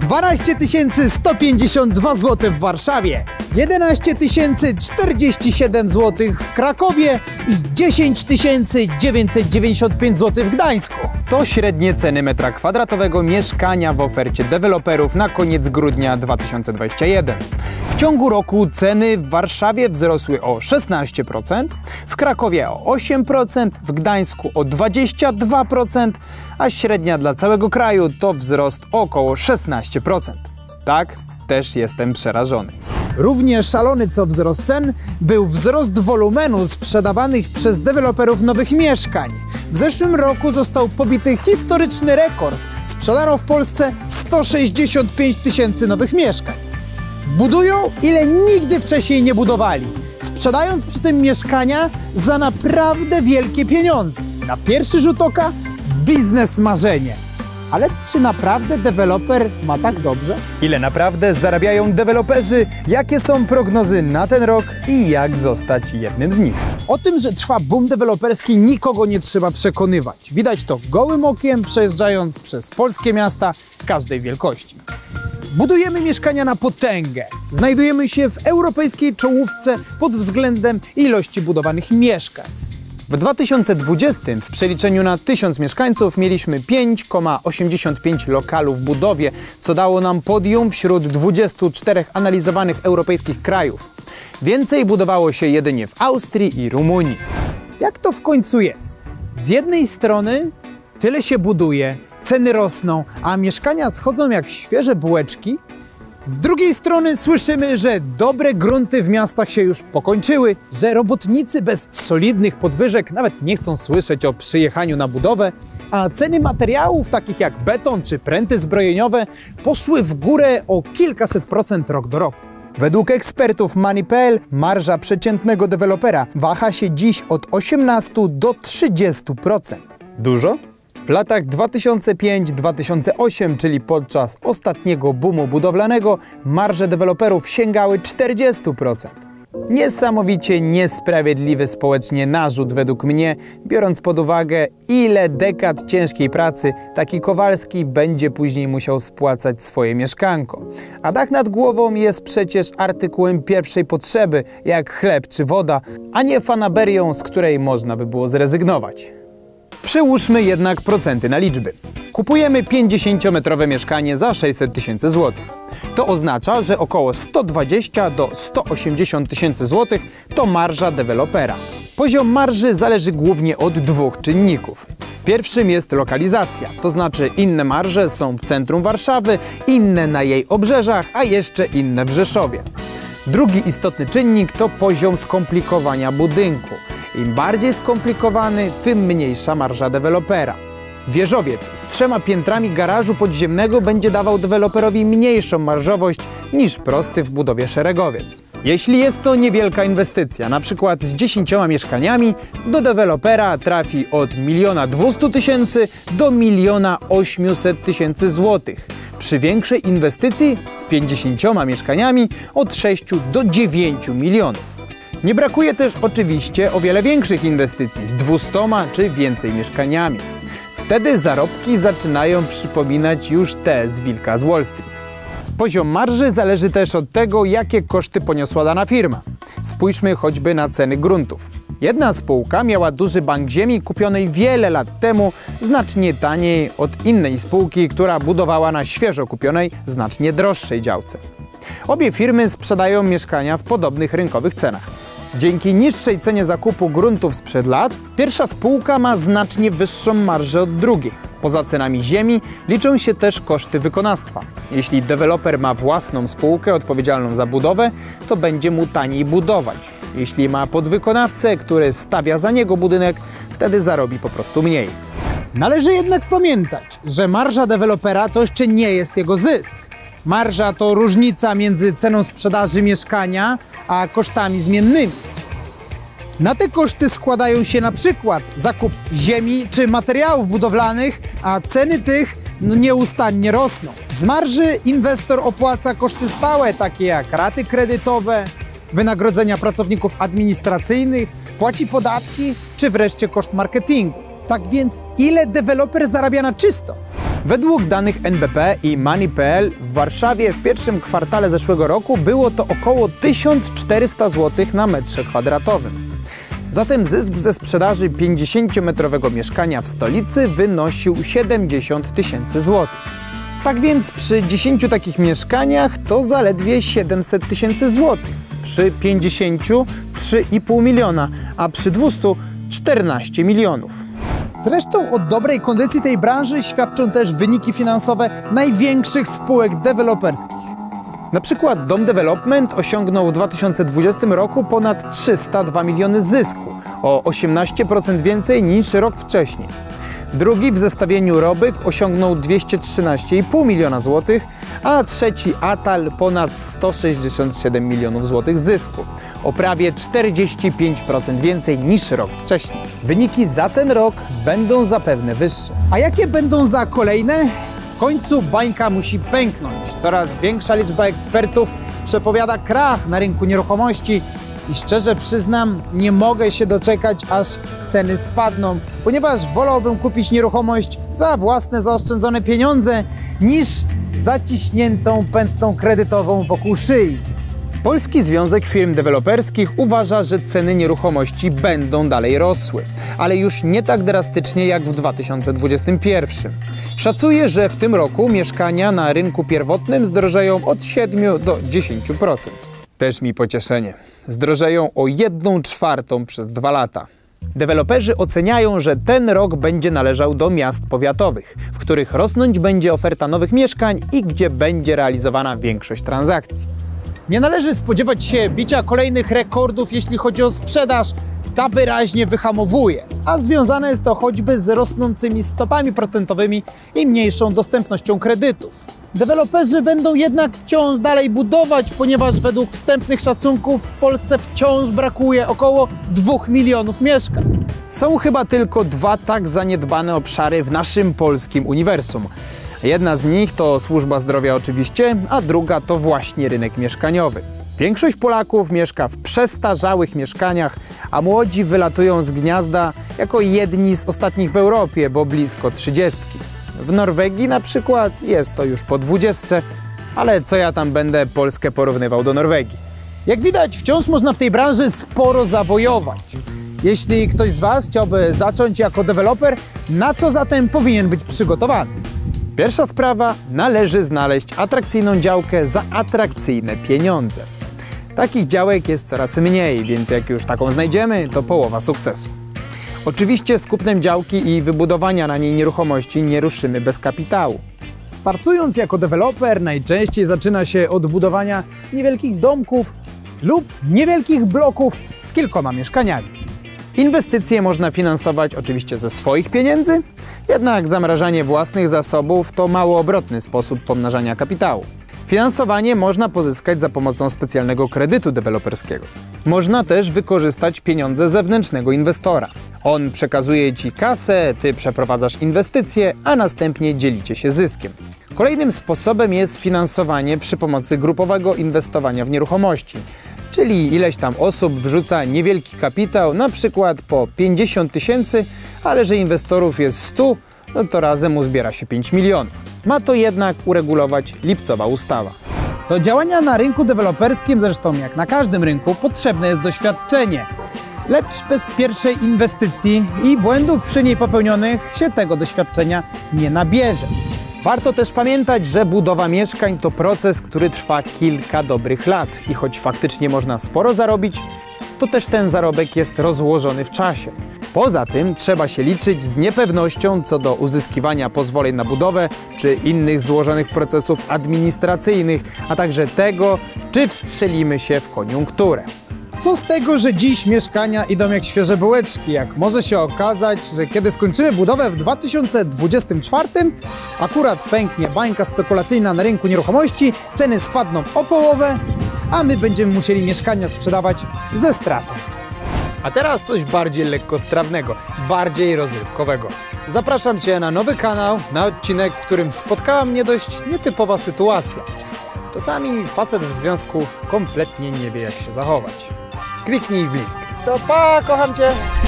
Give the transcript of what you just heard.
12 152 zł w Warszawie, 11 047 zł w Krakowie i 10 995 zł w Gdańsku. To średnie ceny metra kwadratowego mieszkania w ofercie deweloperów na koniec grudnia 2021. W ciągu roku ceny w Warszawie wzrosły o 16%, w Krakowie o 8%, w Gdańsku o 22%, a średnia dla całego kraju to wzrost około 16%. Tak, też jestem przerażony. Równie szalony co wzrost cen był wzrost wolumenu sprzedawanych przez deweloperów nowych mieszkań. W zeszłym roku został pobity historyczny rekord. Sprzedano w Polsce 165 000 nowych mieszkań. Budują, ile nigdy wcześniej nie budowali, sprzedając przy tym mieszkania za naprawdę wielkie pieniądze. Na pierwszy rzut oka biznes marzenie. Ale czy naprawdę deweloper ma tak dobrze? Ile naprawdę zarabiają deweloperzy, jakie są prognozy na ten rok i jak zostać jednym z nich? O tym, że trwa boom deweloperski, nikogo nie trzeba przekonywać. Widać to gołym okiem, przejeżdżając przez polskie miasta każdej wielkości. Budujemy mieszkania na potęgę. Znajdujemy się w europejskiej czołówce pod względem ilości budowanych mieszkań. W 2020 w przeliczeniu na 1000 mieszkańców mieliśmy 5,85 lokalu w budowie, co dało nam podium wśród 24 analizowanych europejskich krajów. Więcej budowało się jedynie w Austrii i Rumunii. Jak to w końcu jest? Z jednej strony tyle się buduje, ceny rosną, a mieszkania schodzą jak świeże bułeczki. Z drugiej strony słyszymy, że dobre grunty w miastach się już pokończyły, że robotnicy bez solidnych podwyżek nawet nie chcą słyszeć o przyjechaniu na budowę, a ceny materiałów takich jak beton czy pręty zbrojeniowe poszły w górę o kilkaset procent rok do roku. Według ekspertów Money.pl marża przeciętnego dewelopera waha się dziś od 18 do 30%. Dużo? W latach 2005-2008, czyli podczas ostatniego boomu budowlanego, marże deweloperów sięgały 40%. Niesamowicie niesprawiedliwy społecznie narzut według mnie, biorąc pod uwagę, ile dekad ciężkiej pracy taki Kowalski będzie później musiał spłacać swoje mieszkanko. A dach nad głową jest przecież artykułem pierwszej potrzeby, jak chleb czy woda, a nie fanaberią, z której można by było zrezygnować. Przełóżmy jednak procenty na liczby. Kupujemy 50-metrowe mieszkanie za 600 000 złotych. To oznacza, że około 120 do 180 000 złotych to marża dewelopera. Poziom marży zależy głównie od dwóch czynników. Pierwszym jest lokalizacja, to znaczy inne marże są w centrum Warszawy, inne na jej obrzeżach, a jeszcze inne w Rzeszowie. Drugi istotny czynnik to poziom skomplikowania budynku. Im bardziej skomplikowany, tym mniejsza marża dewelopera. Wieżowiec z 3 piętrami garażu podziemnego będzie dawał deweloperowi mniejszą marżowość niż prosty w budowie szeregowiec. Jeśli jest to niewielka inwestycja, na przykład z 10 mieszkaniami, do dewelopera trafi od 1 200 000 do 1 800 000 złotych. Przy większej inwestycji z 50 mieszkaniami od 6 do 9 milionów. Nie brakuje też oczywiście o wiele większych inwestycji z 200 czy więcej mieszkaniami. Wtedy zarobki zaczynają przypominać już te z wilka z Wall Street. Poziom marży zależy też od tego, jakie koszty poniosła dana firma. Spójrzmy choćby na ceny gruntów. Jedna spółka miała duży bank ziemi kupionej wiele lat temu znacznie taniej od innej spółki, która budowała na świeżo kupionej, znacznie droższej działce. Obie firmy sprzedają mieszkania w podobnych rynkowych cenach. Dzięki niższej cenie zakupu gruntów sprzed lat, pierwsza spółka ma znacznie wyższą marżę od drugiej. Poza cenami ziemi liczą się też koszty wykonawstwa. Jeśli deweloper ma własną spółkę odpowiedzialną za budowę, to będzie mu taniej budować. Jeśli ma podwykonawcę, który stawia za niego budynek, wtedy zarobi po prostu mniej. Należy jednak pamiętać, że marża dewelopera to jeszcze nie jest jego zysk. Marża to różnica między ceną sprzedaży mieszkania a kosztami zmiennymi. Na te koszty składają się na przykład zakup ziemi czy materiałów budowlanych, a ceny tych nieustannie rosną. Z marży inwestor opłaca koszty stałe, takie jak raty kredytowe, wynagrodzenia pracowników administracyjnych, płaci podatki czy wreszcie koszt marketingu. Tak więc ile deweloper zarabia na czysto? Według danych NBP i Money.pl w Warszawie w pierwszym kwartale zeszłego roku było to około 1400 zł na metrze kwadratowym. Zatem zysk ze sprzedaży 50-metrowego mieszkania w stolicy wynosił 70 000 złotych. Tak więc przy 10 takich mieszkaniach to zaledwie 700 000 złotych, przy 50 3,5 miliona, a przy 200 14 milionów. Zresztą o dobrej kondycji tej branży świadczą też wyniki finansowe największych spółek deweloperskich. Na przykład Dom Development osiągnął w 2020 roku ponad 302 miliony zysku, o 18% więcej niż rok wcześniej. Drugi w zestawieniu Robyg osiągnął 213,5 miliona złotych, a trzeci Atal ponad 167 milionów złotych zysku, o prawie 45% więcej niż rok wcześniej. Wyniki za ten rok będą zapewne wyższe. A jakie będą za kolejne? W końcu bańka musi pęknąć. Coraz większa liczba ekspertów przepowiada krach na rynku nieruchomości i szczerze przyznam, nie mogę się doczekać, aż ceny spadną, ponieważ wolałbym kupić nieruchomość za własne zaoszczędzone pieniądze niż zaciśniętą pętlą kredytową wokół szyi. Polski Związek Firm Deweloperskich uważa, że ceny nieruchomości będą dalej rosły, ale już nie tak drastycznie jak w 2021. Szacuje, że w tym roku mieszkania na rynku pierwotnym zdrożeją od 7 do 10%. Też mi pocieszenie. Zdrożeją o 1/4 przez 2 lata. Deweloperzy oceniają, że ten rok będzie należał do miast powiatowych, w których rosnąć będzie oferta nowych mieszkań i gdzie będzie realizowana większość transakcji. Nie należy spodziewać się bicia kolejnych rekordów, jeśli chodzi o sprzedaż. Ta wyraźnie wyhamowuje, a związane jest to choćby z rosnącymi stopami procentowymi i mniejszą dostępnością kredytów. Deweloperzy będą jednak wciąż dalej budować, ponieważ według wstępnych szacunków w Polsce wciąż brakuje około 2 milionów mieszkań. Są chyba tylko 2 tak zaniedbane obszary w naszym polskim uniwersum. Jedna z nich to służba zdrowia oczywiście, a druga to właśnie rynek mieszkaniowy. Większość Polaków mieszka w przestarzałych mieszkaniach, a młodzi wylatują z gniazda jako jedni z ostatnich w Europie, bo blisko 30. W Norwegii na przykład jest to już po 20, ale co ja tam będę Polskę porównywał do Norwegii. Jak widać, wciąż można w tej branży sporo zawojować. Jeśli ktoś z Was chciałby zacząć jako deweloper, na co zatem powinien być przygotowany? Pierwsza sprawa, należy znaleźć atrakcyjną działkę za atrakcyjne pieniądze. Takich działek jest coraz mniej, więc jak już taką znajdziemy, to połowa sukcesu. Oczywiście z kupnem działki i wybudowania na niej nieruchomości nie ruszymy bez kapitału. Startując jako deweloper, najczęściej zaczyna się od budowania niewielkich domków lub niewielkich bloków z kilkoma mieszkaniami. Inwestycje można finansować oczywiście ze swoich pieniędzy, jednak zamrażanie własnych zasobów to mało obrotny sposób pomnażania kapitału. Finansowanie można pozyskać za pomocą specjalnego kredytu deweloperskiego. Można też wykorzystać pieniądze zewnętrznego inwestora. On przekazuje Ci kasę, Ty przeprowadzasz inwestycje, a następnie dzielicie się zyskiem. Kolejnym sposobem jest finansowanie przy pomocy grupowego inwestowania w nieruchomości, czyli ileś tam osób wrzuca niewielki kapitał, na przykład po 50 000, ale że inwestorów jest 100, no to razem uzbiera się 5 milionów. Ma to jednak uregulować lipcowa ustawa. Do działania na rynku deweloperskim, zresztą jak na każdym rynku, potrzebne jest doświadczenie. Lecz bez pierwszej inwestycji i błędów przy niej popełnionych się tego doświadczenia nie nabierze. Warto też pamiętać, że budowa mieszkań to proces, który trwa kilka dobrych lat i choć faktycznie można sporo zarobić, to też ten zarobek jest rozłożony w czasie. Poza tym trzeba się liczyć z niepewnością co do uzyskiwania pozwoleń na budowę czy innych złożonych procesów administracyjnych, a także tego, czy wstrzelimy się w koniunkturę. Co z tego, że dziś mieszkania idą jak świeże bułeczki, jak może się okazać, że kiedy skończymy budowę w 2024, akurat pęknie bańka spekulacyjna na rynku nieruchomości, ceny spadną o połowę, a my będziemy musieli mieszkania sprzedawać ze stratą. A teraz coś bardziej lekkostrawnego, bardziej rozrywkowego. Zapraszam Cię na nowy kanał, na odcinek, w którym spotkała mnie dość nietypowa sytuacja. Czasami facet w związku kompletnie nie wie, jak się zachować. Kliknij w link. To pa, kocham Cię!